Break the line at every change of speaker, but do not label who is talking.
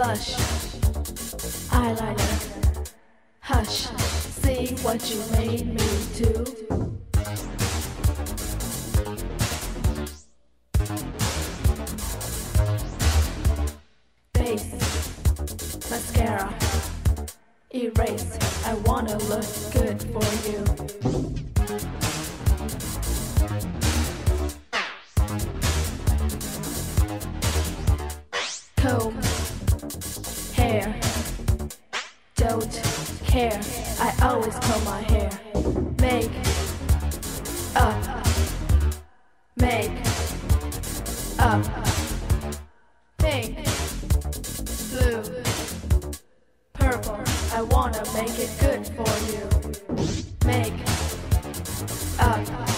blush, eyeliner, hush, see what you made me do. Base, mascara, erase, I wanna look good for you. Comb, hair, don't care, I always comb my hair. Make up, pink, blue, purple, I wanna make it good for you. Make up.